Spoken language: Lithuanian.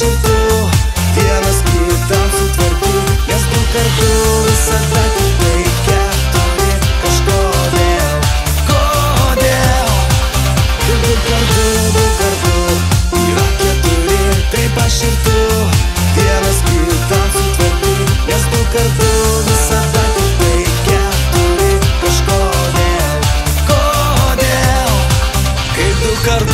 ir tu, vienas kitam sutverti, nes du kartu visada tiktai keturi. Kažkodėl, kodėl? Kaip du kartu yra keturi, taip aš ir tu, vienas kitam sutverti, nes du kartu visada tiktai keturi. Kažkodėl, kodėl? Kaip du kartu